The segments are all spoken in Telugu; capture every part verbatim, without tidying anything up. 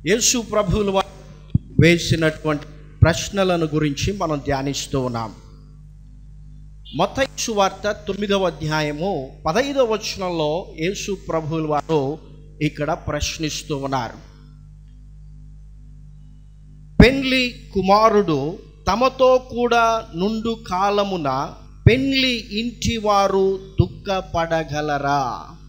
యేసు ప్రభువులు వేసినటువంటి ప్రశ్నలను గురించి మనం ధ్యానిస్తూ ఉన్నాం. మత్తయి సువార్త తొమ్మిదవ అధ్యాయము పదైదవ వచనంలో యేసు ప్రభువులు వారు ఇక్కడ ప్రశ్నిస్తూ ఉన్నారు. పెండ్లి కుమారుడు తమతో కూడా నుండు కాలమున పెండ్లి ఇంటి వారు దుఃఖపడగలరా?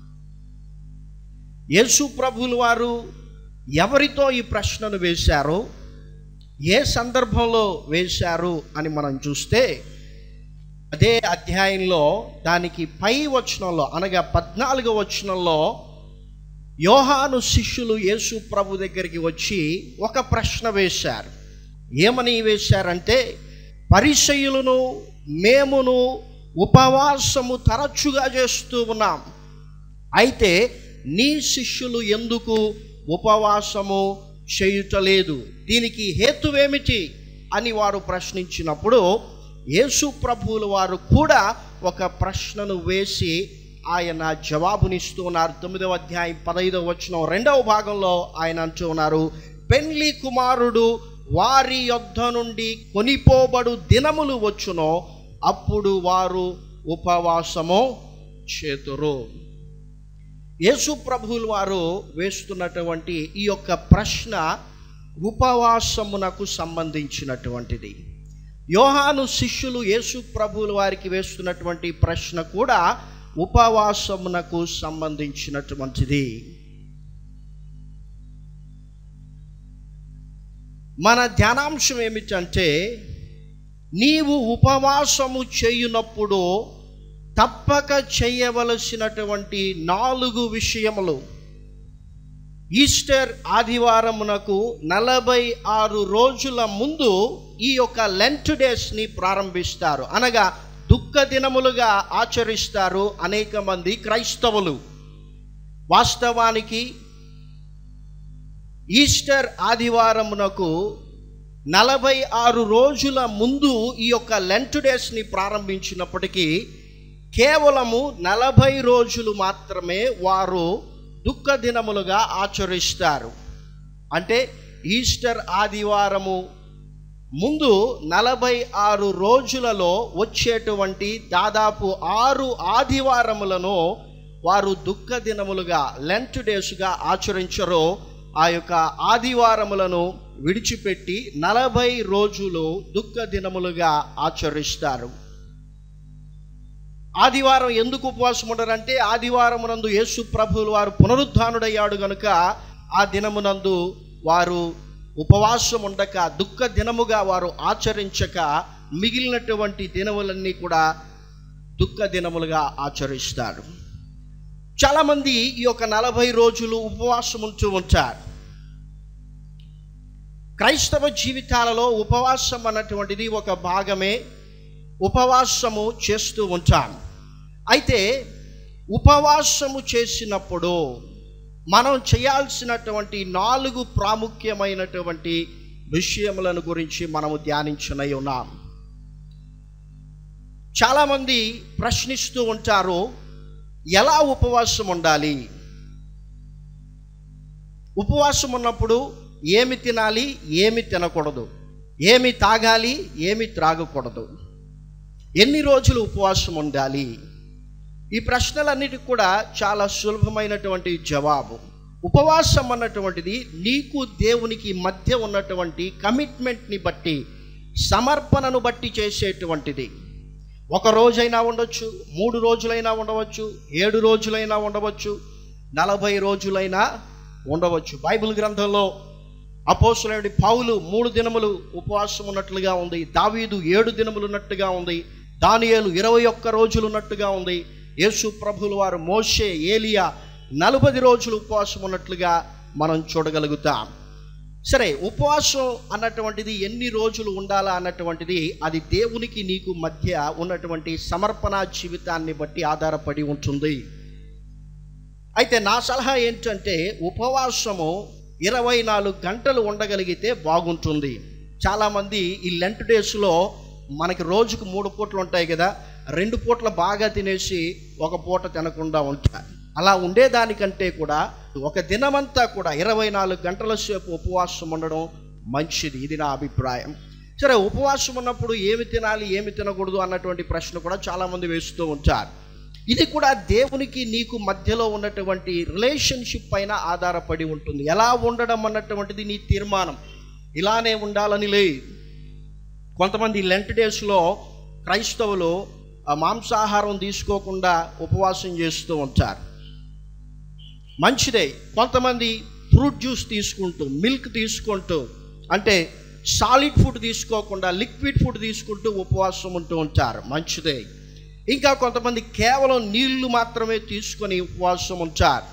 యేసు ప్రభువులు వారు ఎవరితో ఈ ప్రశ్నను వేశారు, ఏ సందర్భంలో వేశారు అని మనం చూస్తే అదే అధ్యాయంలో దానికి పై వచనంలో అనగా పద్నాలుగో వచనంలో యోహాను శిష్యులు యేసు ప్రభు దగ్గరికి వచ్చి ఒక ప్రశ్న వేశారు. ఏమని వేశారంటే, పరిసయ్యులను మేమును ఉపవాసము తరచుగా చేస్తూ ఉన్నాం, అయితే నీ శిష్యులు ఎందుకు ఉపవాసము చేయుటలేదు, దీనికి హేతువేమిటి అని వారు ప్రశ్నించినప్పుడు యేసు ప్రభువుల వారు కూడా ఒక ప్రశ్నను వేసి ఆయన జవాబునిస్తూ ఉన్నారు. తొమ్మిదవ అధ్యాయం పదైదవ వచనం రెండవ భాగంలో ఆయన అంటూ ఉన్నారు, పెండ్లి కుమారుడు వారి యొద్ద నుండి కొనిపోబడు దినములు వచ్చునో అప్పుడు వారు ఉపవాసము చేతురు. యేసు ప్రభువుల వారు వేస్తున్నటువంటి ఈ యొక్క ప్రశ్న ఉపవాసమునకు సంబంధించినటువంటిది. యోహాను శిష్యులు యేసు ప్రభువుల వారికి వేస్తున్నటువంటి ప్రశ్న కూడా ఉపవాసమునకు సంబంధించినటువంటిది. మన ధ్యానాంశం ఏమిటంటే, నీవు ఉపవాసము చేయునప్పుడు తప్పక చేయవలసినటువంటి నాలుగు విషయములు. ఈస్టర్ ఆదివారమునకు నలభై ఆరు రోజుల ముందు ఈ యొక్క లెంట్ డేస్ని ప్రారంభిస్తారు, అనగా దుఃఖ దినములుగా ఆచరిస్తారు అనేక మంది క్రైస్తవులు. వాస్తవానికి ఈస్టర్ ఆదివారమునకు నలభై ఆరు రోజుల ముందు ఈ యొక్క లెంట్ డేస్ని ప్రారంభించినప్పటికీ కేవలము నలభై రోజులు మాత్రమే వారు దుఃఖ దినములుగా ఆచరిస్తారు. అంటే ఈస్టర్ ఆదివారము ముందు నలభై ఆరు రోజులలో వచ్చేటువంటి దాదాపు ఆరు ఆదివారములను వారు దుఃఖ దినములుగా లెంట్ డేస్గా ఆచరించరు. ఆ యొక్క ఆదివారములను విడిచిపెట్టి నలభై రోజులు దుఃఖ దినములుగా ఆచరిస్తారు. ఆదివారం ఎందుకు ఉపవాసం ఉండరంటే, ఆదివారమునందు యేసు ప్రభువులు వారు పునరుద్ధానుడయ్యాడు గనుక ఆ దినమునందు వారు ఉపవాసం ఉండక దుఃఖ దినముగా వారు ఆచరించక మిగిలినటువంటి దినములన్నీ కూడా దుఃఖ దినములుగా ఆచరిస్తారు. చాలామంది ఈ యొక్క నలభై రోజులు ఉపవాసం ఉంటూ ఉంటారు. క్రైస్తవ జీవితాలలో ఉపవాసం అన్నటువంటిది ఒక భాగమే. ఉపవాసము చేస్తూ ఉంటాం. అయితే ఉపవాసము చేసినప్పుడు మనం చేయాల్సినటువంటి నాలుగు ప్రాముఖ్యమైనటువంటి విషయములను గురించి మనము ధ్యానించనై ఉన్నాం. చాలామంది ప్రశ్నిస్తూ ఉంటారు, ఎలా ఉపవాసం ఉండాలి, ఉపవాసం ఉన్నప్పుడు ఏమి తినాలి, ఏమి తినకూడదు, ఏమి తాగాలి, ఏమి త్రాగకూడదు, ఎన్ని రోజులు ఉపవాసం ఉండాలి? ఈ ప్రశ్నలన్నిటికి కూడా చాలా సులభమైనటువంటి జవాబు. ఉపవాసం అన్నటువంటిది నీకు దేవునికి మధ్య ఉన్నటువంటి కమిట్మెంట్ని బట్టి, సమర్పణను బట్టి చేసేటువంటిది. ఒక రోజైనా ఉండవచ్చు, మూడు రోజులైనా ఉండవచ్చు, ఏడు రోజులైనా ఉండవచ్చు, నలభై రోజులైనా ఉండవచ్చు. బైబిల్ గ్రంథంలో అపోస్తలుడైన పౌలు మూడు దినములు ఉపవాసం ఉన్నట్లుగా ఉంది, దావీదు ఏడు దినములు ఉన్నట్టుగా ఉంది, దానియేలు ఇరవై ఒక్క రోజులు ఉన్నట్టుగా ఉంది, యేసు ప్రభువుల వారు, మోషే, ఏలియా నలభై రోజులు ఉపవాసం ఉన్నట్లుగా మనం చూడగలుగుతాం. సరే, ఉపవాసం అన్నటువంటిది ఎన్ని రోజులు ఉండాలా అన్నటువంటిది అది దేవునికి నీకు మధ్య ఉన్నటువంటి సమర్పణ జీవితాన్ని బట్టి ఆధారపడి ఉంటుంది. అయితే నా సలహా ఏంటంటే, ఉపవాసము ఇరవై నాలుగు గంటలు ఉండగలిగితే బాగుంటుంది. చాలామంది ఈ లెంట్ డేస్లో మనకి రోజుకు మూడు పూటలు ఉంటాయి కదా, రెండు పూటలు బాగా తినేసి ఒక పూట తినకుండా ఉంటారు. అలా ఉండేదానికంటే కూడా ఒక దినమంతా కూడా ఇరవై నాలుగు గంటల సేపు ఉపవాసం ఉండడం మంచిది. ఇది నా అభిప్రాయం. సరే, ఉపవాసం ఉన్నప్పుడు ఏమి తినాలి ఏమి తినకూడదు అన్నటువంటి ప్రశ్న కూడా చాలామంది వేస్తూ ఉంటారు. ఇది కూడా దేవునికి నీకు మధ్యలో ఉన్నటువంటి రిలేషన్షిప్ పైన ఆధారపడి ఉంటుంది. ఎలా ఉండడం అన్నటువంటిది నీ తీర్మానం. ఇలానే ఉండాలని లేదు. కొంతమంది లెంట్ డేస్లో క్రైస్తవులు మాంసాహారం తీసుకోకుండా ఉపవాసం చేస్తూ ఉంటారు. మంచిదే. కొంతమంది ఫ్రూట్ జ్యూస్ తీసుకుంటూ, మిల్క్ తీసుకుంటూ, అంటే సాలిడ్ ఫుడ్ తీసుకోకుండా లిక్విడ్ ఫుడ్ తీసుకుంటూ ఉపవాసం ఉంటూ ఉంటారు. మంచిదే. ఇంకా కొంతమంది కేవలం నీళ్లు మాత్రమే తీసుకొని ఉపవాసం ఉంటారు.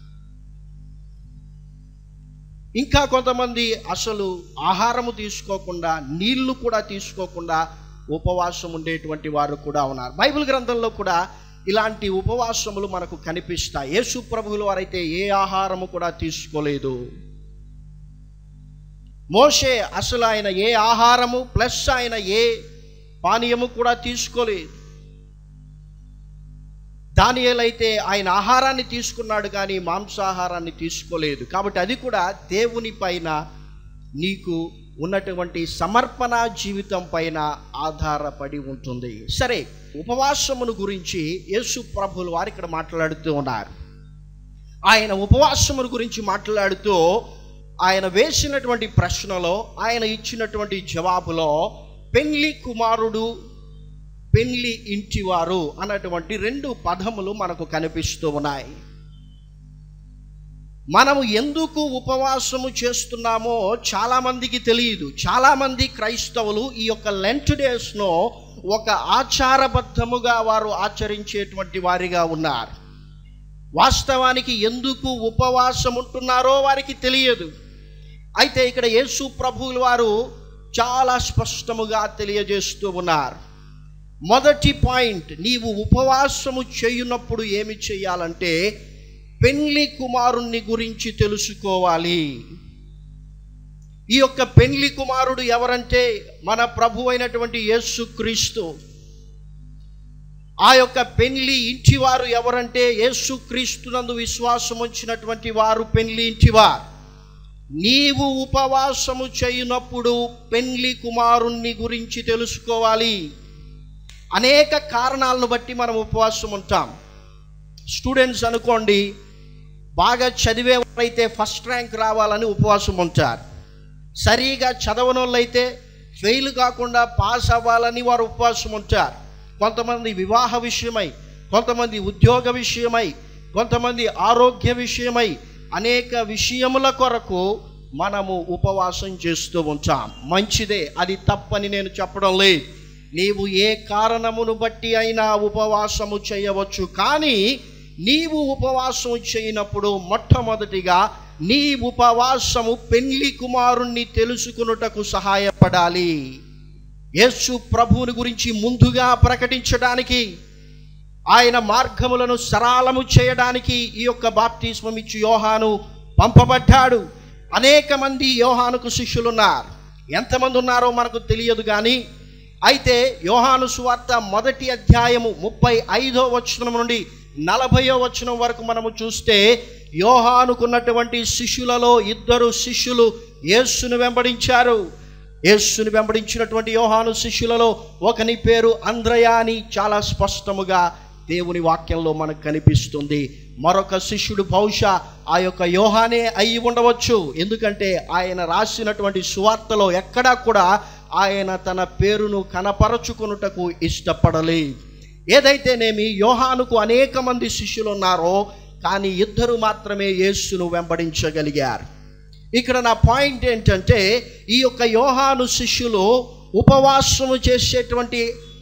ఇంకా కొంతమంది అసలు ఆహారము తీసుకోకుండా నీళ్లు కూడా తీసుకోకుండా ఉపవాసం ఉండేటువంటి వారు కూడా ఉన్నారు. బైబిల్ గ్రంథంలో కూడా ఇలాంటి ఉపవాసములు మనకు కనిపిస్తాయి. యేసు ప్రభువుల వారైతే ఏ ఆహారము కూడా తీసుకోలేదు. మోషే అసలు ఆయన ఏ ఆహారము ప్లస్ ఆయన ఏ పానీయము కూడా తీసుకోలేదు. దానియేలు అయితే ఆయన ఆహారాన్ని తీసుకున్నాడు కానీ మాంసాహారాన్ని తీసుకోలేదు. కాబట్టి అది కూడా దేవుని పైన నీకు ఉన్నటువంటి సమర్పణ జీవితం పైన ఆధారపడి ఉంటుంది. సరే, ఉపవాసమును గురించి యేసు ప్రభువులు వారు ఇక్కడ మాట్లాడుతూ ఉన్నారు. ఆయన ఉపవాసమును గురించి మాట్లాడుతూ ఆయన వేసినటువంటి ప్రశ్నలో, ఆయన ఇచ్చినటువంటి జవాబులో పెండ్లి కుమారుడు, పెండ్లి ఇంటివారు అన్నటువంటి రెండు పదములు మనకు కనిపిస్తూ ఉన్నాయి. మనము ఎందుకు ఉపవాసము చేస్తున్నామో చాలామందికి తెలియదు. చాలామంది క్రైస్తవులు ఈ యొక్క లెంట్ డేస్ను ఒక ఆచారబద్ధముగా వారు ఆచరించేటువంటి వారిగా ఉన్నారు. వాస్తవానికి ఎందుకు ఉపవాసం ఉంటున్నారో వారికి తెలియదు. అయితే ఇక్కడ యేసు ప్రభువుల వారు చాలా స్పష్టముగా తెలియజేస్తూ ఉన్నారు. మొదటి పాయింట్, నీవు ఉపవాసము చేయునప్పుడు ఏమి చేయాలంటే పెండ్లి కుమారుణ్ణి గురించి తెలుసుకోవాలి. ఈ యొక్క పెండ్లి కుమారుడు ఎవరంటే మన ప్రభు అయినటువంటి యేసుక్రీస్తు. ఆ యొక్క పెండ్లి ఇంటివారు ఎవరంటే యేసుక్రీస్తునందు విశ్వాసం ఉంచినటువంటి వారు పెండ్లి ఇంటివారు. నీవు ఉపవాసము చేయునప్పుడు పెండ్లి కుమారుణ్ణి గురించి తెలుసుకోవాలి. అనేక కారణాలను బట్టి మనం ఉపవాసం ఉంటాం. స్టూడెంట్స్ అనుకోండి, బాగా చదివే వాళ్ళైతే ఫస్ట్ ర్యాంక్ రావాలని ఉపవాసం ఉంటారు. సరిగా చదవని వాళ్ళైతే ఫెయిల్ కాకుండా పాస్ అవ్వాలని వారు ఉపవాసం ఉంటారు. కొంతమంది వివాహ విషయమై, కొంతమంది ఉద్యోగ విషయమై, కొంతమంది ఆరోగ్య విషయమై, అనేక విషయముల కొరకు మనము ఉపవాసం చేస్తూ ఉంటాం. మంచిదే, అది తప్పని నేను చెప్పడం లేదు. నీవు ఏ కారణమును బట్టి అయినా ఉపవాసము చేయవచ్చు. కానీ నీవు ఉపవాసం చేయనప్పుడు మొట్టమొదటిగా నీ ఉపవాసము పెండ్లి కుమారుణ్ణి తెలుసుకొనుటకు సహాయపడాలి. యేసు ప్రభువుని గురించి ముందుగా ప్రకటించడానికి, ఆయన మార్గములను సరళము చేయడానికి ఈ యొక్క బాప్తిస్మం ఇచ్చి యోహాను పంపబడ్డాడు. అనేక మంది యోహానుకు శిష్యులున్నారు. ఎంతమంది ఉన్నారో మనకు తెలియదు. కానీ అయితే యోహాను సువార్త మొదటి అధ్యాయము ముప్పై ఐదో వచనం నుండి నలభయో వచనం వరకు మనము చూస్తే యోహానుకున్నటువంటి శిష్యులలో ఇద్దరు శిష్యులు యేసును వెంబడించారు. యేసును వెంబడించినటువంటి యోహాను శిష్యులలో ఒకని పేరు అంద్రయ అని చాలా స్పష్టముగా దేవుని వాక్యంలో మనకు కనిపిస్తుంది. మరొక శిష్యుడు బహుశా ఆ యొక్క యోహానే అయి ఉండవచ్చు. ఎందుకంటే ఆయన రాసినటువంటి సువార్తలో ఎక్కడా కూడా ఆయన తన పేరును కనపరచుకొనుటకు ఇష్టపడలేదు. ఏదైతేనేమి యోహానుకు అనేక మంది శిష్యులు ఉన్నారో కానీ ఇద్దరు మాత్రమే యేసును వెంబడించగలిగారు. ఇక్కడ నా పాయింట్ ఏంటంటే, ఈ యొక్క యోహాను శిష్యులు ఉపవాసము చేసేటువంటి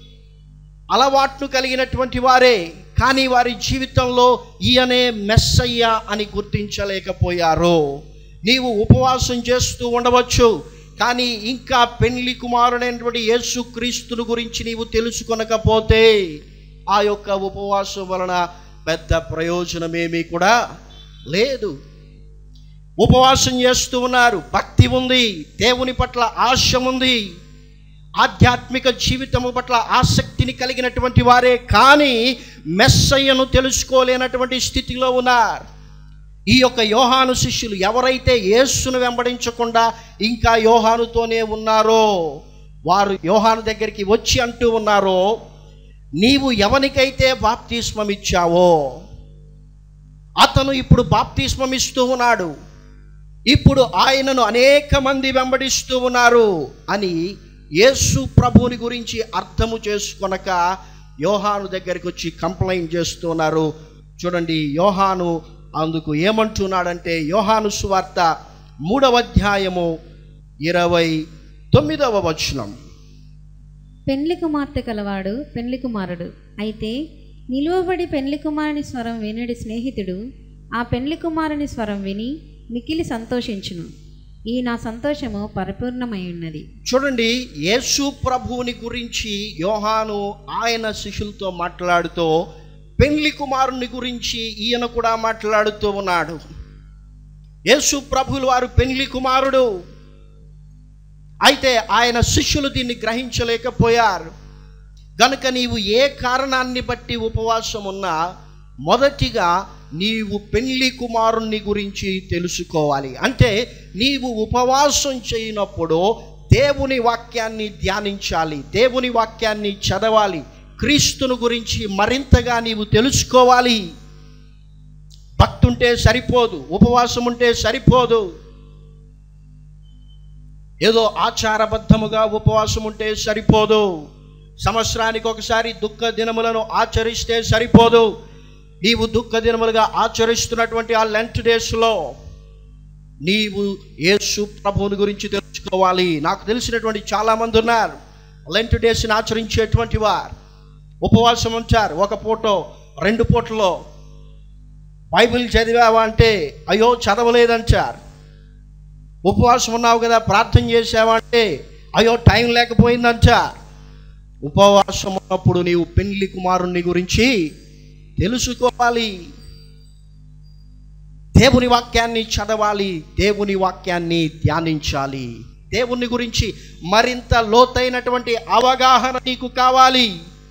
అలవాట్లు కలిగినటువంటి వారే, కానీ వారి జీవితంలో ఈయనే మెస్సయ్య అని గుర్తించలేకపోయారు. నీవు ఉపవాసం చేస్తూ ఉండవచ్చు, కానీ ఇంకా పెండ్లి కుమారుడైనటువంటి యేసుక్రీస్తును గురించి నీవు తెలుసుకొనకపోతే ఆ యొక్క ఉపవాసం వలన పెద్ద ప్రయోజనమేమీ కూడా లేదు. ఉపవాసం చేస్తూ ఉన్నారు, భక్తి ఉంది, దేవుని పట్ల ఆశ ఉంది, ఆధ్యాత్మిక జీవితము పట్ల ఆసక్తిని కలిగినటువంటి వారే, కానీ మెస్సయ్యను తెలుసుకోలేనటువంటి స్థితిలో ఉన్నారు. ఈ యొక్క యోహాను శిష్యులు ఎవరైతే యేసును వెంబడించకుండా ఇంకా యోహానుతోనే ఉన్నారో, వారు యోహాను దగ్గరికి వచ్చి అంటూ ఉన్నారో, నీవు ఎవనికైతే బాప్తిస్మం ఇచ్చావో అతను ఇప్పుడు బాప్తిస్మం ఇస్తూ ఉన్నాడు, ఇప్పుడు ఆయనను అనేక మంది వెంబడిస్తూ ఉన్నారు అని యేసు ప్రభువుని గురించి అర్థము చేసుకొనక యోహాను దగ్గరికి వచ్చి కంప్లైంట్ చేస్తున్నారు. చూడండి, యోహాను అందుకు ఏమంటున్నాడంటే, యోహాను సువార్త మూడవ అధ్యాయము ఇరవై తొమ్మిదవ వచనం. పెండ్లి కుమార్తె కలవాడు పెండ్లి కుమారుడు అయితే నిలువబడి పెండ్లి కుమారుని స్వరం వినడి స్నేహితుడు ఆ పెండ్లి కుమారుని స్వరం విని మిక్కిలి సంతోషించును. ఈ నా సంతోషము పరిపూర్ణమై ఉన్నది. చూడండి, యేసు ప్రభువుని గురించి యోహాను ఆయన శిష్యులతో మాట్లాడుతూ పెండ్లి కుమారుని గురించి ఈయన కూడా మాట్లాడుతూ ఉన్నాడు. యేసు ప్రభువులు వారు పెండ్లి కుమారుడు, అయితే ఆయన శిష్యులు దీన్ని గ్రహించలేకపోయారు. గనుక నీవు ఏ కారణాన్ని బట్టి ఉపవాసం ఉన్నా మొదటిగా నీవు పెండ్లి కుమారుణ్ణి గురించి తెలుసుకోవాలి. అంటే నీవు ఉపవాసం చేయనప్పుడు దేవుని వాక్యాన్ని ధ్యానించాలి, దేవుని వాక్యాన్ని చదవాలి, క్రీస్తును గురించి మరింతగా నీవు తెలుసుకోవాలి. భక్తి ఉంటే సరిపోదు, ఉపవాసం ఉంటే సరిపోదు, ఏదో ఆచారబద్ధముగా ఉపవాసం ఉంటే సరిపోదు, సంవత్సరానికి ఒకసారి దుఃఖ దినములను ఆచరిస్తే సరిపోదు. నీవు దుఃఖ దినములుగా ఆచరిస్తున్నటువంటి ఆ లెంట్ డేస్లో నీవు యేసు ప్రభువుని గురించి తెలుసుకోవాలి. నాకు తెలిసినటువంటి చాలామంది ఉన్నారు, లెంట్ డేస్ని ఆచరించేటువంటి వారు ఉపవాసం ఉంటారు. ఒక పూటో రెండు పూటలో బైబిల్ చదివావా అంటే అయ్యో చదవలేదంటారు. ఉపవాసం ఉన్నావు కదా ప్రార్థన చేసావా అంటే అయ్యో టైం లేకపోయిందంటారు. ఉపవాసం ఉన్నప్పుడు నీవు పెండ్లి కుమారుణ్ణి గురించి తెలుసుకోవాలి, దేవుని వాక్యాన్ని చదవాలి, దేవుని వాక్యాన్ని ధ్యానించాలి, దేవుని గురించి మరింత లోతైనటువంటి అవగాహన నీకు కావాలి.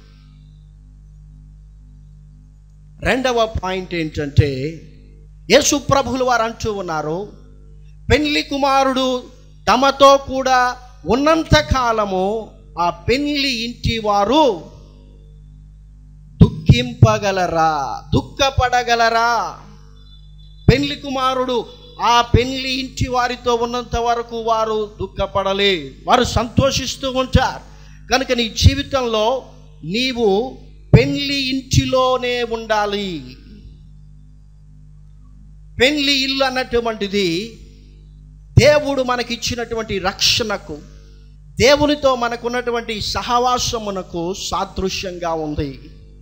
రెండవ పాయింట్ ఏంటంటే, యేసు ప్రభువులు వారు అంటూ ఉన్నారు, పెండ్లి కుమారుడు తమతో కూడా ఉన్నంత కాలము ఆ పెండ్లి ఇంటి వారు దుఃఖింపగలరా, దుఃఖపడగలరా? పెండ్లి కుమారుడు ఆ పెండ్లి ఇంటి వారితో ఉన్నంత వరకు వారు దుఃఖపడలే, వారు సంతోషిస్తూ ఉంటారు. కనుక నీ జీవితంలో నీవు పెండ్లి ఇంటిలోనే ఉండాలి. పెండ్లి ఇల్లు అన్నటువంటిది దేవుడు మనకిచ్చినటువంటి రక్షణకు, దేవునితో మనకున్నటువంటి సహవాసమునకు సాదృశ్యంగా ఉంది.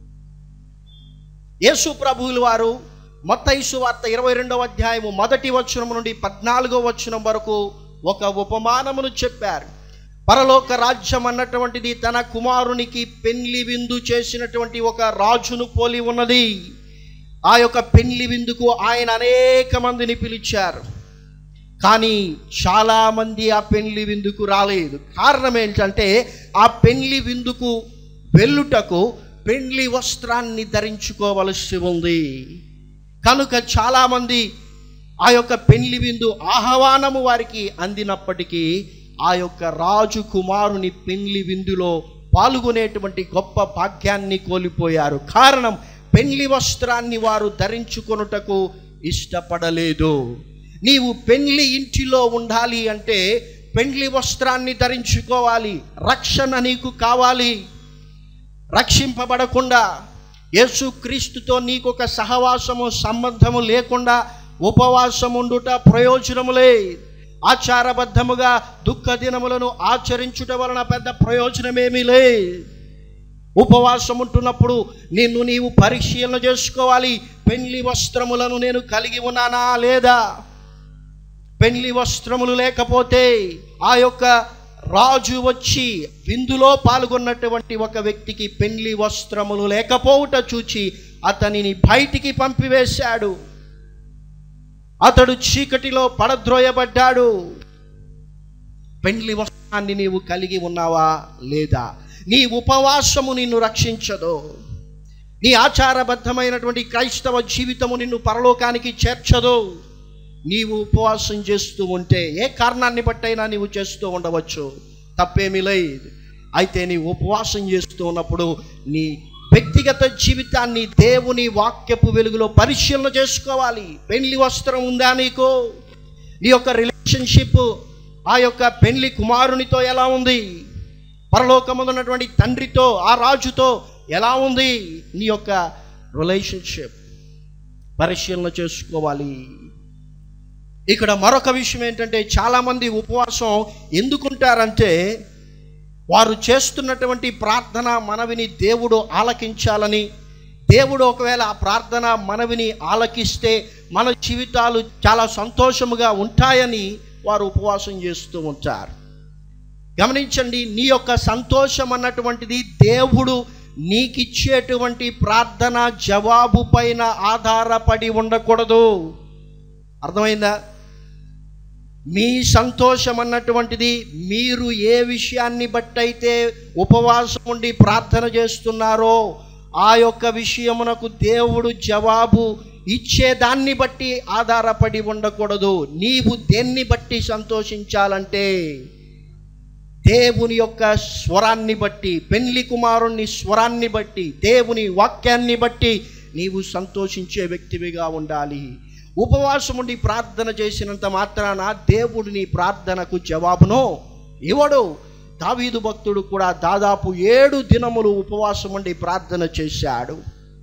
యేసు ప్రభువులు వారు మత్తయి సువార్త ఇరవై రెండవ అధ్యాయము మొదటి వచనం నుండి పద్నాలుగో వచనం వరకు ఒక ఉపమానమును చెప్పారు. పరలోక రాజ్యం అన్నటువంటిది తన కుమారునికి పెండ్లి విందు చేసినటువంటి ఒక రాజును పోలి ఉన్నది. ఆ యొక్క పెండ్లి విందుకు ఆయన అనేక మందిని పిలిచారు, కానీ చాలామంది ఆ పెండ్లి విందుకు రాలేదు. కారణం ఏంటంటే ఆ పెండ్లి విందుకు వెళ్ళుటకు పెండ్లి వస్త్రాన్ని ధరించుకోవలసి ఉంది. కనుక చాలామంది ఆ యొక్క పెండ్లి విందు ఆహ్వానము వారికి అందినప్పటికీ ఆ యొక్క రాజు కుమారుని పెండ్లి విందులో పాల్గొనేటువంటి గొప్ప భాగ్యాన్ని కోల్పోయారు. కారణం పెండ్లి వస్త్రాన్ని వారు ధరించుకొనుటకు ఇష్టపడలేదు. నీవు పెండ్లి ఇంటిలో ఉండాలి అంటే పెండ్లి వస్త్రాన్ని ధరించుకోవాలి, రక్షణ నీకు కావాలి. రక్షింపబడకుండా యేసుక్రీస్తుతో నీకు ఒక సహవాసము సంబంధము లేకుండా ఉపవాసం ఉండుట ప్రయోజనములే. ఆచారబద్ధముగా దుఃఖ దినములను ఆచరించుట వలన పెద్ద ప్రయోజనమేమీ లే. ఉపవాసం ఉంటున్నప్పుడు నిన్ను నీవు పరిశీలన చేసుకోవాలి, పెండ్లి వస్త్రములను నేను కలిగి ఉన్నానా లేదా? పెండ్లి వస్త్రములు లేకపోతే ఆ యొక్క రాజు వచ్చి విందులో పాల్గొన్నటువంటి ఒక వ్యక్తికి పెండ్లి వస్త్రములు లేకపోవుట చూచి అతనిని బయటికి పంపివేశాడు. అతడు చీకటిలో పడద్రోయబడ్డాడు. పెండ్లి వస్త్రం జీవితాన్ని నీవు కలిగి ఉన్నావా లేదా? నీ ఉపవాసము నిన్ను రక్షించదు. నీ ఆచారబద్ధమైనటువంటి క్రైస్తవ జీవితము నిన్ను పరలోకానికి చేర్చదు. నీవు ఉపవాసం చేస్తూ ఉంటే ఏ కారణాన్ని బట్టైనా నీవు చేస్తూ ఉండవచ్చు, తప్పేమీ లేదు. అయితే నీ ఉపవాసం చేస్తూ ఉన్నప్పుడు నీ వ్యక్తిగత జీవితాన్ని దేవుని వాక్యపు వెలుగులో పరిశీలన చేసుకోవాలి. పెళ్లి వస్త్రం ఉందా నీకు? నీ యొక్క రిలేషన్షిప్ ఆ యొక్క పెళ్లి కుమారునితో ఎలా ఉంది? పరలోకములో ఉన్నటువంటి తండ్రితో, ఆ రాజుతో ఎలా ఉంది? నీ యొక్క రిలేషన్షిప్ పరిశీలన చేసుకోవాలి. ఇక్కడ మరొక విషయం ఏంటంటే, చాలామంది ఉపవాసం ఎందుకుంటారంటే వారు చేస్తున్నటువంటి ప్రార్థన మనవిని దేవుడు ఆలకించాలని, దేవుడు ఒకవేళ ఆ ప్రార్థన మనవిని ఆలకిస్తే మన జీవితాలు చాలా సంతోషముగా ఉంటాయని వారు ఉపవాసం చేస్తూ ఉంటారు. గమనించండి, నీ యొక్క సంతోషం అన్నటువంటిది దేవుడు నీకిచ్చేటువంటి ప్రార్థన జవాబు పైన ఆధారపడి ఉండకూడదు. అర్థమైందా? మీ సంతోషం అన్నటువంటిది మీరు ఏ విషయాన్ని బట్టయితే ఉపవాసం ఉండి ప్రార్థన చేస్తున్నారో ఆ యొక్క విషయమునకు దేవుడు జవాబు ఇచ్చేదాన్ని బట్టి ఆధారపడి ఉండకూడదు. నీవు దేన్ని బట్టి సంతోషించాలంటే దేవుని యొక్క స్వరాన్ని బట్టి, పెళ్లి కుమారుని స్వరాన్ని బట్టి, దేవుని వాక్యాన్ని బట్టి నీవు సంతోషించే వ్యక్తివిగా ఉండాలి. ఉపవాసం ఉండి ప్రార్థన చేసినంత మాత్రాన దేవుడు నీ ప్రార్థనకు జవాబును ఇవ్వడు. దావీదు భక్తుడు కూడా దాదాపు ఏడు దినములు ఉపవాసం ఉండి ప్రార్థన చేశాడు.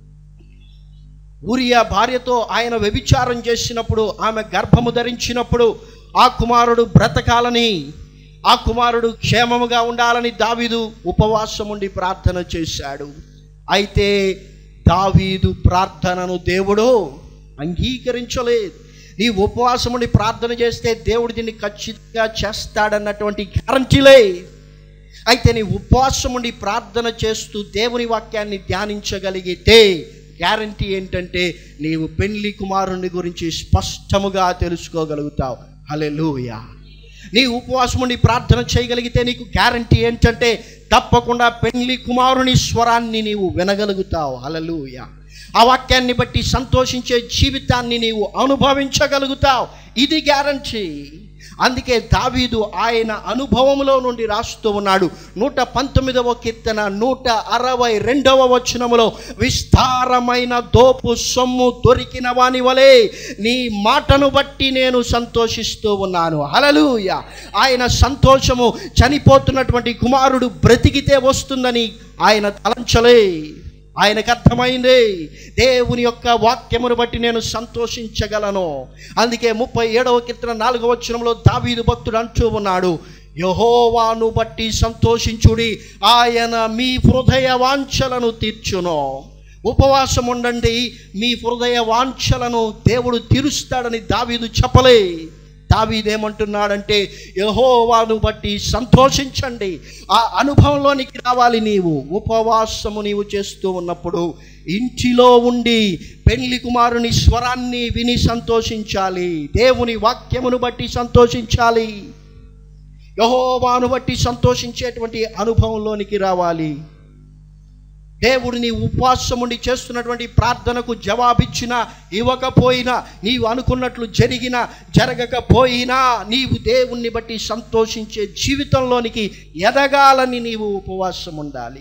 ఊరియా భార్యతో ఆయన వ్యభిచారం చేసినప్పుడు, ఆమె గర్భము ధరించినప్పుడు ఆ కుమారుడు బ్రతకాలని, ఆ కుమారుడు క్షేమముగా ఉండాలని దావీదు ఉపవాసం ఉండి ప్రార్థన చేశాడు. అయితే దావీదు ప్రార్థనను దేవుడు అంగీకరించలేదు. నీ ఉపవాసం ఉండి ప్రార్థన చేస్తే దేవుడు దీన్ని ఖచ్చితంగా చేస్తాడన్నటువంటి గ్యారంటీ లేదు. అయితే నీ ఉపవాసం ఉండి ప్రార్థన చేస్తూ దేవుని వాక్యాన్ని ధ్యానించగలిగితే గ్యారంటీ ఏంటంటే నీవు పెళ్లి కుమారుని గురించి స్పష్టముగా తెలుసుకోగలుగుతావు. హల్లెలూయా. నీ ఉపవాసం ఉండి ప్రార్థన చేయగలిగితే నీకు గ్యారంటీ ఏంటంటే తప్పకుండా పెళ్లి కుమారుని స్వరాన్ని నీవు వినగలుగుతావు. హల్లెలూయా. ఆ వాక్యాన్ని బట్టి సంతోషించే జీవితాన్ని నీవు అనుభవించగలుగుతావు. ఇది గ్యారంటీ. అందుకే దావీదు ఆయన అనుభవంలో నుండి రాస్తూ ఉన్నాడు. నూట పంతొమ్మిదవ కీర్తన నూట అరవై రెండవ వచనములో, విస్తారమైన దోపు సొమ్ము దొరికిన వాని వలె నీ మాటను బట్టి నేను సంతోషిస్తూ ఉన్నాను. హల్లెలూయా. ఆయన సంతోషము చనిపోతున్నటువంటి కుమారుడు బ్రతికితే వస్తుందని ఆయన తలంచలే. ఆయనకు అర్థమైంది, దేవుని యొక్క వాక్యమును బట్టి నేను సంతోషించగలను. అందుకే ముప్పై ఏడవ కీర్తన నాలుగవ వచనంలో దావీదు భక్తుడు అంటూ ఉన్నాడు, యెహోవాను బట్టి సంతోషించుడి, ఆయన మీ హృదయ వాంఛలను తీర్చును. ఉపవాసం ఉండండి, మీ హృదయ వాంఛలను దేవుడు తీరుస్తాడని దావీదు చెప్పలే. దావీదేమంటున్నాడంటే యెహోవాను బట్టి సంతోషించండి. ఆ అనుభవంలోనికి రావాలి. నీవు ఉపవాసము నీవు చేస్తూ ఉన్నప్పుడు ఇంటిలో ఉండి పెళ్లి కుమారుని స్వరాన్ని విని సంతోషించాలి. దేవుని వాక్యమును బట్టి సంతోషించాలి. యెహోవాను బట్టి సంతోషించేటువంటి అనుభవంలోనికి రావాలి. దేవుడు నీ ఉపవాసం ఉండి చేస్తున్నటువంటి ప్రార్థనకు జవాబిచ్చినా ఇవ్వకపోయినా, నీవు అనుకున్నట్లు జరిగినా జరగకపోయినా, నీవు దేవుణ్ణి బట్టి సంతోషించే జీవితంలోనికి ఎదగాలని నీవు ఉపవాసం ఉండాలి.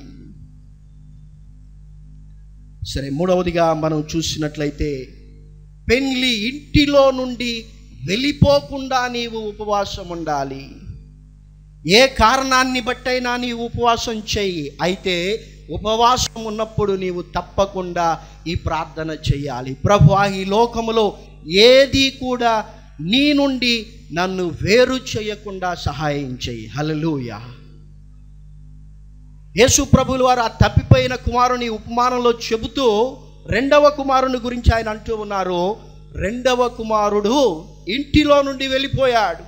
సరే, మూడవదిగా మనం చూసినట్లయితే పెళ్లి ఇంటిలో నుండి వెళ్ళిపోకుండా నీవు ఉపవాసం ఉండాలి. ఏ కారణాన్ని బట్టైనా నీవు ఉపవాసం చెయ్యి. అయితే ఉపవాసం ఉన్నప్పుడు నీవు తప్పకుండా ఈ ప్రార్థన చేయాలి. ప్రభువా, ఈ లోకములో ఏది కూడా నీ నుండి నన్ను వేరు చేయకుండా సహాయం చేయి. హల్లెలూయా. యేసు ప్రభువుల వారు ఆ తప్పిపోయిన కుమారుని ఉపమానంలో చెబుతూ రెండవ కుమారుని గురించి ఆయన అంటూ ఉన్నారు, రెండవ కుమారుడు ఇంటిలో నుండి వెళ్ళిపోయాడు.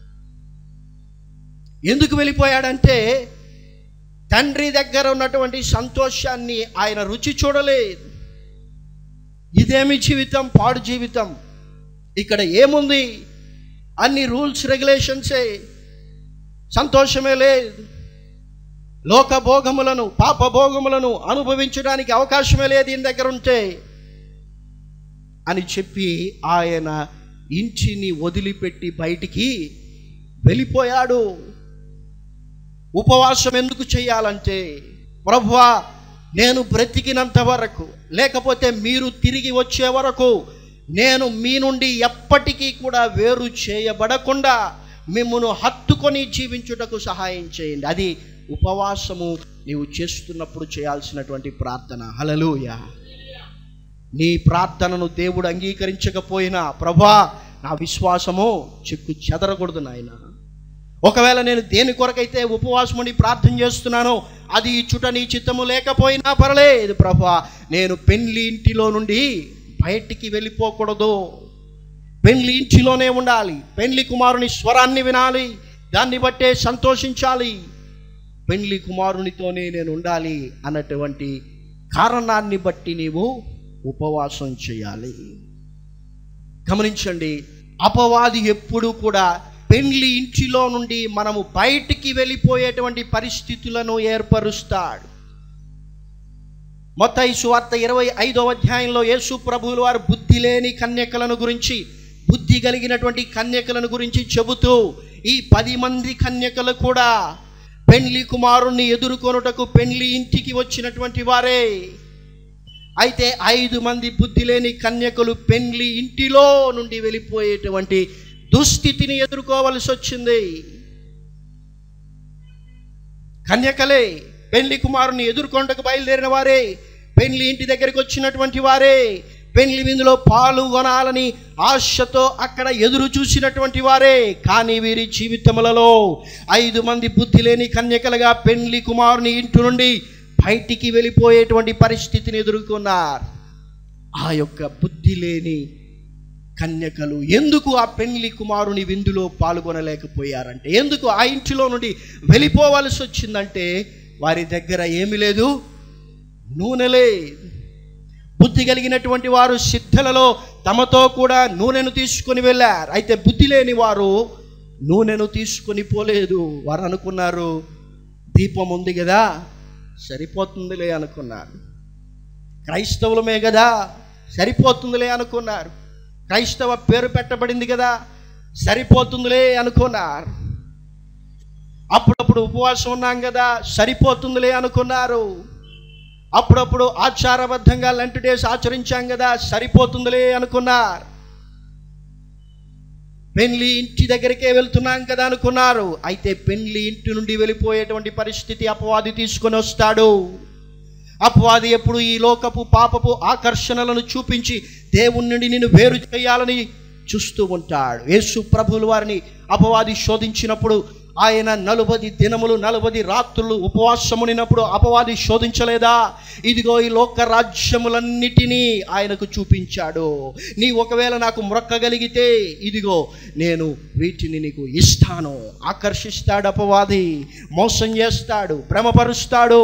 ఎందుకు వెళ్ళిపోయాడంటే తండ్రి దగ్గర ఉన్నటువంటి సంతోషాన్ని ఆయన రుచి చూడలేదు. ఇదేమి జీవితం, పాడు జీవితం. ఇక్కడ ఏముంది? అన్ని రూల్స్ రెగ్యులేషన్సే. సంతోషమే లేదు, లోకభోగములను పాపభోగములను అనుభవించడానికి అవకాశమే లేదు ఈయన దగ్గర ఉంటే అని చెప్పి ఆయన ఇంటిని వదిలిపెట్టి బయటికి వెళ్ళిపోయాడు. ఉపవాసం ఎందుకు చేయాలంటే, ప్రభువా నేను బ్రతికినంత వరకు, లేకపోతే మీరు తిరిగి వచ్చే వరకు నేను మీ నుండి ఎప్పటికీ కూడా వేరు చేయబడకుండా మిమ్మును హత్తుకొని జీవించుటకు సహాయం చేయండి. అది ఉపవాసము నీవు చేస్తున్నప్పుడు చేయాల్సినటువంటి ప్రార్థన. హల్లెలూయా. నీ ప్రార్థనను దేవుడు అంగీకరించకపోయినా, ప్రభువా నా విశ్వాసము చిక్కు చెదరకూడదు నాయన. ఒకవేళ నేను దేని కొరకైతే ఉపవాసముని ప్రార్థన చేస్తున్నానో అది ఇచ్చుట నీ చిత్తము లేకపోయినా పర్లేదు ప్రభువా, నేను పెండ్లి ఇంటిలో నుండి బయటికి వెళ్ళిపోకూడదు, పెండ్లి ఇంటిలోనే ఉండాలి, పెండ్లి కుమారుని స్వరాన్ని వినాలి, దాన్ని బట్టే సంతోషించాలి, పెండ్లి కుమారునితోనే నేను ఉండాలి అన్నటువంటి కారణాన్ని బట్టి నీవు ఉపవాసం చేయాలి. గమనించండి, అపవాది ఎప్పుడు కూడా పెండ్లి ఇంటిలో నుండి మనము బయటికి వెళ్ళిపోయేటువంటి పరిస్థితులను ఏర్పరుస్తాడు. మత్తయి సువార్త ఇరవై ఐదవ అధ్యాయంలో యేసు ప్రభువుల వారు బుద్ధి లేని కన్యకలను గురించి, బుద్ధి కలిగినటువంటి కన్యకలను గురించి చెబుతూ, ఈ పది మంది కన్యకలు కూడా పెండ్లి కుమారుణ్ణి ఎదుర్కొనుటకు పెండ్లి ఇంటికి వచ్చినటువంటి వారే. అయితే ఐదు మంది బుద్ధి లేని కన్యకలు పెండ్లి ఇంటిలో నుండి వెళ్ళిపోయేటువంటి దుస్థితిని ఎదుర్కోవలసి వచ్చింది. కన్యకలే పెండ్లి కుమారుని ఎదుర్కొంటకు బయలుదేరిన వారే, పెండ్లి ఇంటి దగ్గరికి వచ్చినటువంటి వారే, పెండ్లి విందులో పాల్గొనాలని ఆశతో అక్కడ ఎదురు చూసినటువంటి వారే. కానీ వీరి జీవితములలో ఐదు మంది బుద్ధి లేని కన్యకలుగా పెండ్లి కుమారుని ఇంటి నుండి బయటికి వెళ్ళిపోయేటువంటి పరిస్థితిని ఎదుర్కొన్నారు. ఆ యొక్క బుద్ధి లేని కన్యకలు ఎందుకు ఆ పెండ్లి కుమారుని విందులో పాల్గొనలేకపోయారంటే, ఎందుకు ఆ ఇంటిలో నుండి వెళ్ళిపోవలసి వచ్చిందంటే, వారి దగ్గర ఏమీ లేదు, నూనె లేదు. బుద్ధి కలిగినటువంటి వారు సిద్ధలలో తమతో కూడా నూనెను తీసుకొని వెళ్ళారు. అయితే బుద్ధి లేని వారు నూనెను తీసుకొని పోలేదు. వారు అనుకున్నారు, దీపం ఉంది కదా సరిపోతుందిలే అనుకున్నారు, క్రైస్తవులమే కదా సరిపోతుందిలే అనుకున్నారు, క్రైస్తవ పేరు పెట్టబడింది కదా సరిపోతుందిలే అనుకున్నారు, అప్పుడప్పుడు ఉపవాసం ఉన్నాం కదా సరిపోతుందిలే అనుకున్నారు, అప్పుడప్పుడు ఆచారబద్ధంగా లెంట్ డేస్ ఆచరించాం కదా సరిపోతుందిలే అనుకున్నారు, పెండ్లి ఇంటి దగ్గరికే వెళ్తున్నాం కదా అనుకున్నారు. అయితే పెండ్లి ఇంటి నుండి వెళ్ళిపోయేటువంటి పరిస్థితి అపవాది తీసుకొని వస్తాడు. అపవాది ఎప్పుడు ఈ లోకపు పాపపు ఆకర్షణలను చూపించి దేవుని నుండి నిన్ను వేరు చేయాలని చూస్తూ ఉంటాడు. యేసు ప్రభువుల వారిని అపవాది శోధించినప్పుడు ఆయన నలుబది దినములు నలుబది రాత్రులు ఉపవాసమునినప్పుడు అపవాది శోధించలేదా? ఇదిగో ఈ లోక రాజ్యములన్నిటినీ ఆయనకు చూపించాడు. నీ ఒకవేళ నాకు మొక్కగలిగితే ఇదిగో నేను వీటిని నీకు ఇస్తాను. ఆకర్షిస్తాడు అపవాది, మోసం చేస్తాడు, భ్రమపరుస్తాడు.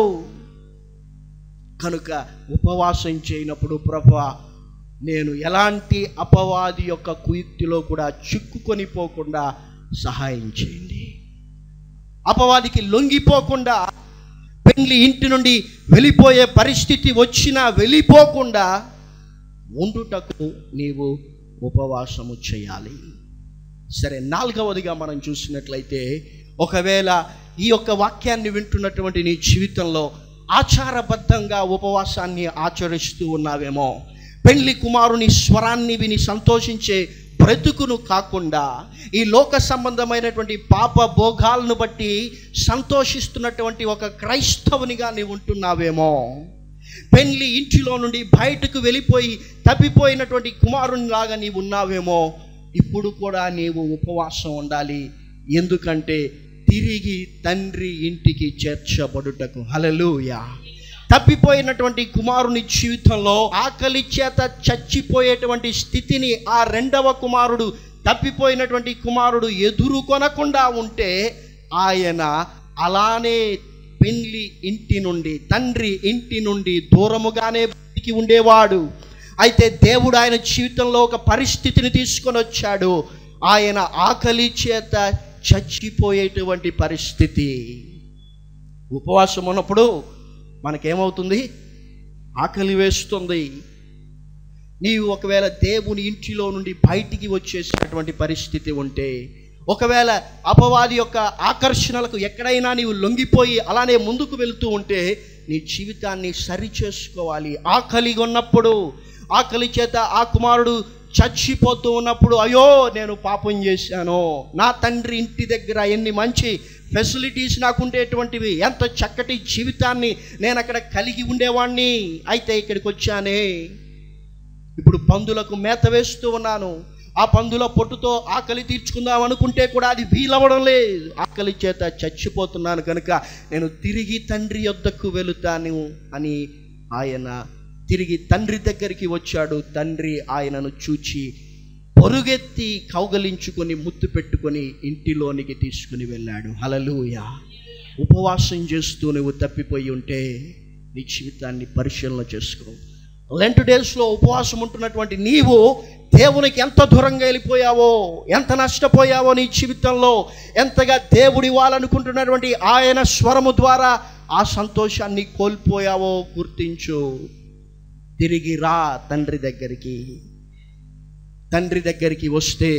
కనుక ఉపవాసం చేయనప్పుడు ప్రభువా నేను ఎలాంటి అపవాది యొక్క కుయుక్తిలో కూడా చిక్కుకొని పోకుండా సహాయం చేయండి, అపవాదికి లొంగిపోకుండా పెండ్లి ఇంటి నుండి వెళ్ళిపోయే పరిస్థితి వచ్చినా వెళ్ళిపోకుండా ఉండుటకు నీవు ఉపవాసము చేయాలి. సరే, నాలుగవదిగా మనం చూసినట్లయితే, ఒకవేళ ఈ యొక్క వాక్యాన్ని వింటున్నటువంటి నీ జీవితంలో ఆచారబద్ధంగా ఉపవాసాన్ని ఆచరిస్తూ ఉన్నావేమో, పెండ్లి కుమారుని స్వరాన్ని విని సంతోషించే బ్రతుకును కాకుండా ఈ లోక సంబంధమైనటువంటి పాప భోగాలను బట్టి సంతోషిస్తున్నటువంటి ఒక క్రైస్తవునిగా నీవు ఉంటున్నావేమో, పెండ్లి ఇంటిలో నుండి బయటకు వెళ్ళిపోయి తప్పిపోయినటువంటి కుమారునిలాగా నీవు ఉన్నావేమో, ఇప్పుడు కూడా నీవు ఉపవాసం ఉండాలి. ఎందుకంటే తిరిగి తండ్రి ఇంటికి చేర్చబడుటకు. హల్లెలూయా. తప్పిపోయినటువంటి కుమారుని జీవితంలో ఆకలి చేత చచ్చిపోయేటువంటి స్థితిని ఆ రెండవ కుమారుడు, తప్పిపోయినటువంటి కుమారుడు ఎదుర్కొనకుండా ఉంటే ఆయన అలానే పెండ్లి ఇంటి నుండి, తండ్రి ఇంటి నుండి దూరముగానే బతికి ఉండేవాడు. అయితే దేవుడు ఆయన జీవితంలో ఒక పరిస్థితిని తీసుకొని వచ్చాడు. ఆయన ఆకలి చేత చచ్చిపోయేటువంటి పరిస్థితి. ఉపవాసం ఉన్నప్పుడు మనకేమవుతుంది? ఆకలి వేస్తుంది. నీవు ఒకవేళ దేవుని ఇంటిలో నుండి బయటికి వచ్చేసినటువంటి పరిస్థితి ఉంటే, ఒకవేళ అపవాది యొక్క ఆకర్షణలకు ఎక్కడైనా నీవు లొంగిపోయి అలానే ముందుకు వెళుతూ ఉంటే నీ జీవితాన్ని సరి చేసుకోవాలి. ఆకలిగా ఉన్నప్పుడు, ఆకలి చేత ఆ కుమారుడు చచ్చిపోతూ ఉన్నప్పుడు, అయ్యో నేను పాపం చేశాను, నా తండ్రి ఇంటి దగ్గర ఎన్ని మంచి ఫెసిలిటీస్ నాకు ఉండేటువంటివి, ఎంత చక్కటి జీవితాన్ని నేను అక్కడ కలిగి ఉండేవాడిని, అయితే ఇక్కడికి వచ్చానే, ఇప్పుడు పందులకు మేత వేస్తూ ఉన్నాను, ఆ పందుల పొట్టుతో ఆకలి తీర్చుకుందాం అనుకుంటే కూడా అది వీలవడం లేదు, ఆకలి చేత చచ్చిపోతున్నాను కనుక నేను తిరిగి తండ్రి యొద్దకు వెళుతాను అని ఆయన తిరిగి తండ్రి దగ్గరికి వచ్చాడు. తండ్రి ఆయనను చూచి పొరుగెత్తి కౌగలించుకొని ముద్దు పెట్టుకొని ఇంటిలోనికి తీసుకుని వెళ్ళాడు. హల్లెలూయా. ఉపవాసం చేస్తూ నువ్వు తప్పిపోయి ఉంటే నీ జీవితాన్ని పరిశీలన చేసుకో. లెంట్ డేస్లో ఉపవాసం ఉంటున్నటువంటి నీవు దేవునికి ఎంత దూరంగా వెళ్ళిపోయావో, ఎంత నష్టపోయావో నీ జీవితంలో, ఎంతగా దేవుడి ఇవ్వాలనుకుంటున్నటువంటి ఆయన స్వరము ద్వారా ఆ సంతోషాన్ని కోల్పోయావో గుర్తించు. తిరిగి రా తండ్రి దగ్గరికి. తండ్రి దగ్గరికి వస్తే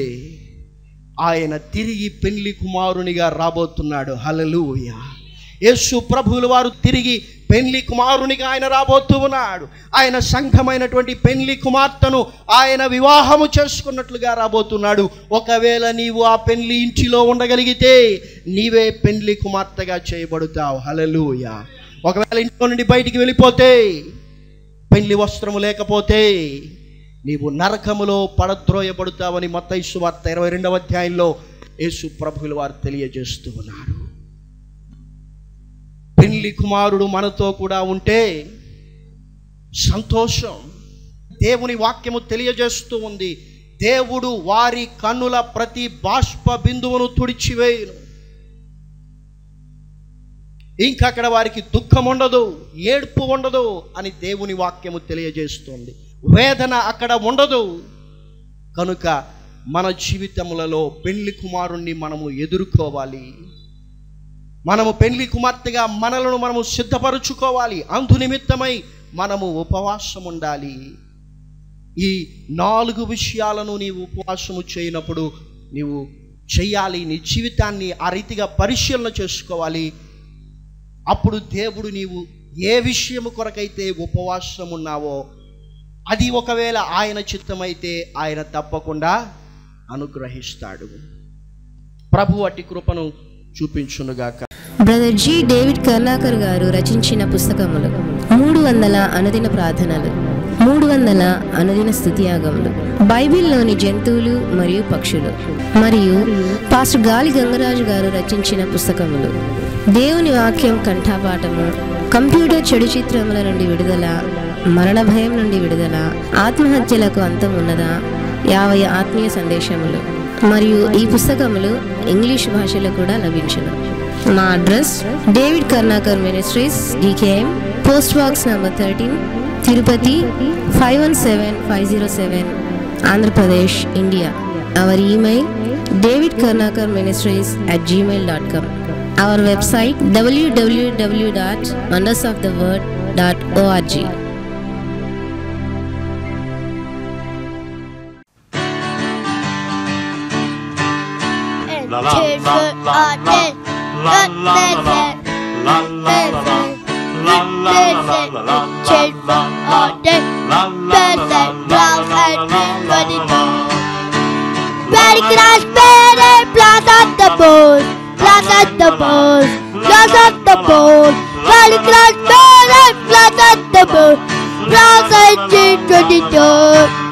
ఆయన తిరిగి పెళ్లి కుమారునిగా రాబోతున్నాడు. హల్లెలూయా. యేసు ప్రభువుల వారు తిరిగి పెళ్లి కుమారునిగా ఆయన రాబోతూ ఉన్నాడు. ఆయన సంఘమైనటువంటి పెళ్లి కుమార్తెను ఆయన వివాహము చేసుకున్నట్లుగా రాబోతున్నాడు. ఒకవేళ నీవు ఆ పెళ్లి ఇంటిలో ఉండగలిగితే నీవే పెళ్లి కుమార్తెగా చేయబడతావు. హల్లెలూయా. ఒకవేళ ఇంట్లో నుండి బయటికి వెళ్ళిపోతే, పెళ్లి వస్త్రము లేకపోతే నీవు నరకములో పడద్రోయబడతావని మత్తయి సువార్త ఇరవై రెండవ అధ్యాయంలో యేసు ప్రభువుల వారు తెలియజేస్తూ ఉన్నారు. పెళ్లి కుమారుడు మనతో కూడా ఉంటే సంతోషం. దేవుని వాక్యము తెలియజేస్తూ ఉంది, దేవుడు వారి కన్నుల ప్రతి బాష్ప బిందువును తుడిచివేయును. ఇంకా అక్కడ వారికి దుఃఖం ఉండదు, ఏడ్పు ఉండదు అని దేవుని వాక్యము తెలియజేస్తుంది. వేదన అక్కడ ఉండదు. కనుక మన జీవితములలో పెళ్లి కుమారుణ్ణి మనము ఎదుర్కోవాలి. మనము పెళ్లి కుమార్తెగా మనలను మనము సిద్ధపరుచుకోవాలి. అందు నిమిత్తమై మనము ఉపవాసం ఉండాలి. ఈ నాలుగు విషయాలను నీవు ఉపవాసము చేయనప్పుడు నీవు చెయ్యాలి. నీ జీవితాన్ని ఆ రీతిగా పరిశీలన చేసుకోవాలి. అప్పుడు దేవుడు నీవు ఏ విషయము కొరకైతే ఉపవాసం ఉన్నావో అది ఒకవేళ ఆయన చిత్తమైతే ఆయన తప్పకుండా అనుగ్రహిస్తాడు. ప్రభు అట్టి కృపను చూపించునుగాక. బ్రదర్ జి డేవిడ్ కర్ణాకర్ గారు రచించిన పుస్తకములు: మూడు వందల అనుదిన ప్రార్థనలు, మూడు వందల అనుదిన స్తుతియాగములు, బైబిల్లోని జంతువులు మరియు పక్షులు, మరియు పాస్టర్ గాలి గంగరాజు గారు రచించిన పుస్తకములు దేవుని వాక్యం కంఠపాఠము, కంప్యూటర్ చెడు చిత్రముల నుండి విడుదల, మరణ భయం నుండి విడుదల, ఆత్మహత్యలకు అంతం ఉన్నదా, యాభై ఆత్మీయ సందేశములు. మరియు ఈ పుస్తకములు ఇంగ్లీష్ భాషలో కూడా లభించును. మా address David Karunakar ministries, DKM, post box number thirteen, Tirupati five one seven five zero seven, Andhra Pradesh, India. Hour email David Karunakar ministries at Gmail dot com. Our website W W W dot wonders of the word dot ORG. La la la la la la la la la la la la la la la change for all day. Best and brown and everybody know. Very crash, very blast at the boat, blast at the boat, blast at the boat. Very crash, very blast at the boat, blast at the boat.